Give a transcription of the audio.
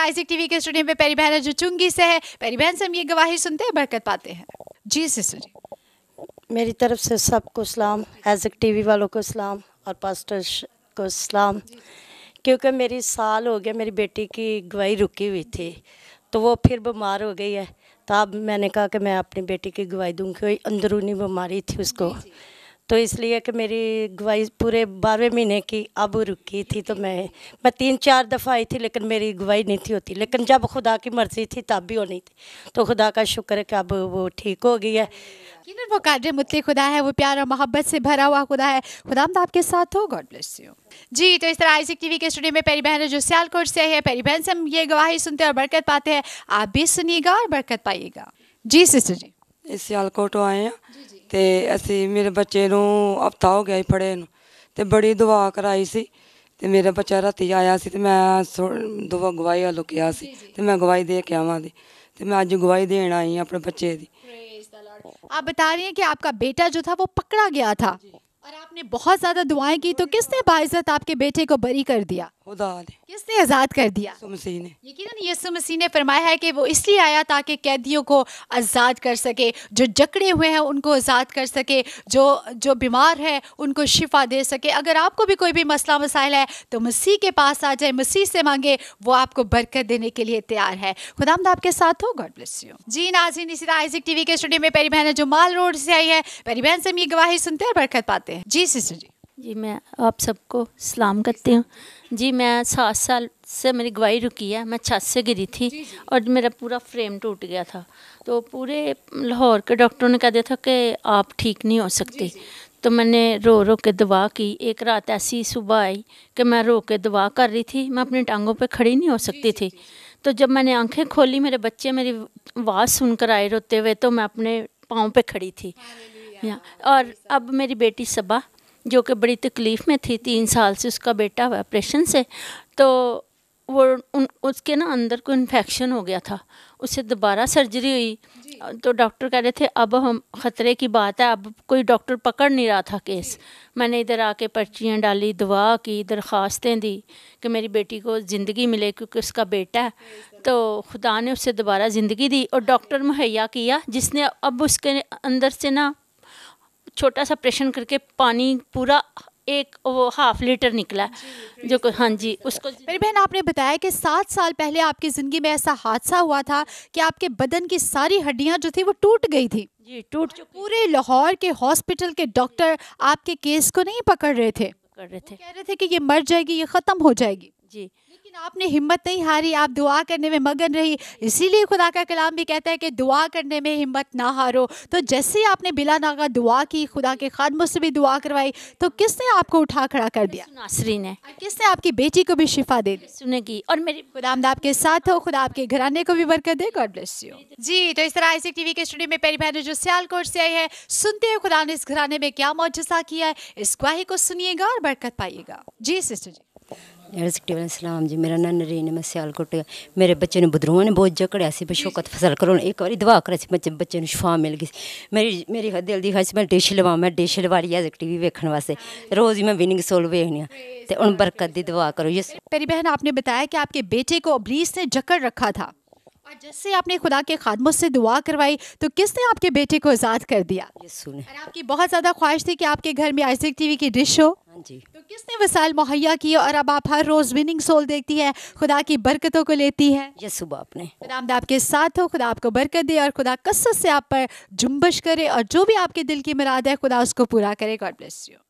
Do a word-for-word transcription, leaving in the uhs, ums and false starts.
आइज़िक TV के studio में प्यारी बहन जो चुंगी से है, प्यारी बहन से हम ये गवाही सुनते हैं, बरकत पाते हैं। जी सिस्टर जी। मेरी तरफ से सबको सलाम, आइज़िक टीवी वालों को सलाम और पास्टर को सलाम। क्योंकि मेरी साल हो गया मेरी बेटी की गवाही रुकी हुई थी, तो वो फिर बीमार हो गई है। तो अब मैंने कहा कि मैं अपनी बेटी की गवाही दूँगी, कोई अंदरूनी बीमारी थी उसको, तो इसलिए कि मेरी गवाही पूरे बारहवें महीने की अब रुकी थी। तो मैं मैं तीन चार दफ़ा आई थी, लेकिन मेरी गवाही नहीं थी होती, लेकिन जब खुदा की मर्ज़ी थी तब भी होनी थी। तो खुदा का शुक्र है कि अब वो ठीक हो गई है। वो कादर मुतले खुदा है, वो प्यार और मोहब्बत से भरा हुआ खुदा है। खुदावंद आपके साथ हो। गॉड ब्लेस यू जी। तो इस तरह आइज़िक टीवी के स्टूडियो में प्यारी बहन जो सियालकोट से आई है, प्यारी बहन से हम ये गवाही सुनते हैं और बरकत पाते हैं। आप भी सुनिएगा और बरकत पाइएगा। जी सिस्टर जी। इस सियालकोटों आए हैं ਤੇ ਅਸੀਂ ਮੇਰੇ ਬੱਚੇ ਨੂੰ ਹਫਤਾ ਹੋ ਗਿਆ ਸੀ ਫੜੇ ਨੂੰ, ਤੇ ਬੜੀ ਦੁਆ ਕਰਾਈ ਸੀ, ਤੇ ਮੇਰਾ ਬੱਚਾ ਰਾਤੀ ਆਇਆ ਸੀ, ਤੇ ਮੈਂ ਦੁਆ ਗਵਾਹੀ ਵੱਲੋਂ ਕਿਹਾ ਸੀ, ਤੇ ਮੈਂ ਗਵਾਹੀ ਦੇ ਕੇ ਆਵਾਂਗੀ, ਤੇ मैं ਅੱਜ गवाही देने आई हूँ अपने बच्चे की। आप बता रही हैं कि आपका बेटा जो था वो पकड़ा गया था और आपने बहुत ज्यादा दुआएं की, तो किसने बाइज्जत आपके बेटे को बरी कर दिया? खुदा ने। किसने आज़ाद कर दिया? यीशु मसीह ने। यकीनन यीशु मसीह ने फरमाया है कि वो इसलिए आया ताकि कैदियों को आज़ाद कर सके, जो जकड़े हुए हैं उनको आज़ाद कर सके, जो जो बीमार है उनको शिफा दे सके। अगर आपको भी कोई भी मसला मसाइल है तो मसीह के पास आ जाए, मसीह से मांगे, वो आपको बरकत देने के लिए तैयार है। खुदावंद आपके साथ हो। गॉड ब्लेस यू जी। नाज़रीन, इसी तरह आइज़िक टीवी के स्टूडियो में प्यारी बहन जो माल रोड से आई है, प्यारी बहन से हम ये गवाही सुनते हैं और बरकत पाते हैं। जी सिस्टर जी। जी, मैं आप सबको सलाम करती हूँ जी। मैं सात साल से मेरी गवाही रुकी है। मैं छत से गिरी थी और मेरा पूरा फ्रेम टूट गया था, तो पूरे लाहौर के डॉक्टरों ने कह दिया था कि आप ठीक नहीं हो सकती। तो मैंने रो रो के दुआ की। एक रात ऐसी सुबह आई कि मैं रो के दुआ कर रही थी, मैं अपनी टांगों पे खड़ी नहीं हो सकती थी। तो जब मैंने आंखें खोली, मेरे बच्चे मेरी आवाज़ सुनकर आए रोते हुए, तो मैं अपने पाँव पे खड़ी थी। और अब मेरी बेटी सबा जो कि बड़ी तकलीफ़ में थी, तीन साल से उसका बेटा हुआ ऑपरेशन से, तो वो उन उसके ना अंदर को इन्फेक्शन हो गया था, उससे दोबारा सर्जरी हुई। तो डॉक्टर कह रहे थे अब हम ख़तरे की बात है, अब कोई डॉक्टर पकड़ नहीं रहा था केस। मैंने इधर आके पर्चियाँ डाली, दुआ की, दरख्वास्तें दी कि मेरी बेटी को ज़िंदगी मिले, क्योंकि उसका बेटा है। तो खुदा ने उससे दोबारा ज़िंदगी दी और डॉक्टर मुहैया किया, जिसने अब उसके अंदर से ना छोटा सा ऑपरेशन करके पानी पूरा एक वो हाफ लीटर निकला, जो को हाँ जी उसको। मेरी बहन, आपने बताया कि सात साल पहले आपकी ज़िंदगी में ऐसा हादसा हुआ था कि आपके बदन की सारी हड्डियां जो थी वो टूट गई थी। जी, टूट चुकी। पूरे लाहौर के हॉस्पिटल के डॉक्टर आपके केस को नहीं पकड़ रहे थे, पकड़ रहे थे, कह रहे थे कि ये मर जाएगी, ये ख़त्म हो जाएगी। जी, लेकिन आपने हिम्मत नहीं हारी, आप दुआ करने में मगन रही। इसीलिए खुदा का कलाम भी कहता है कि दुआ करने में हिम्मत ना हारो। तो जैसे ही आपने बिला नागा दुआ की, खुदा के खादमों से भी दुआ करवाई, तो किसने आपको उठा खड़ा कर दिया? नासरी ने। किसने आपकी बेटी को भी शिफा दे दी? सुनेगी। और मेरी खुदावंद आपके साथ हो, खुदा आपके घराने को भी बरकत दे। गॉड ब्लेस यू जी। तो इस तरह आइज़िक टीवी के स्टूडियो में प्यारी बहन जो सियालकोट से आई है, सुनते हैं खुदा ने इस घराने में क्या मौजज़ा किया है। इस गवाही को सुनिएगा और बरकत पाइएगा। जी सिस्टर जी। आइज़िक टीवी वाले सलाम जी। मेरा नाम नरीन है, मैं सियालकोट। मेरे बच्चे ने बदरूआ ने बहुत जकड़िया सी, बशौकत फसल करो। एक बार दुआ करे बच्चे बच्चे शफा मिल गई। मेरी मेरी दिल की ख्वाहिश मैं डिश लवा, मैं डिश लवा रही आइज़िक टीवी वेखने वास्ते, रोज़ ही मैं विनिंग सोल वेखनी। तो उन बरकत की दुआ करो। ये प्यारी बहन, आपने बताया कि आपके बेटे को इब्लीस ने जकड़ रखा था, और जैसे आपने खुदा के खादमों से दुआ करवाई, तो किसने आपके बेटे को आज़ाद कर दिया? यीशु ने। और आपकी बहुत ज़्यादा ख्वाहिश थी कि आपके घर में आइज़िक टीवी की डिश हो। हाँ जी। तो किसने वसाइल मुहैया किए और अब आप हर रोज़ विनिंग सोल देखती है, खुदा की बरकतों को लेती है? यीशु बाप ने। खुदा आपके साथ हो, खुदा आपको बरकत दे और खुदा कसरत से आप पर जुम्बश करे, और जो भी आपके दिल की मुराद है खुदा उसको पूरा करे। God bless you.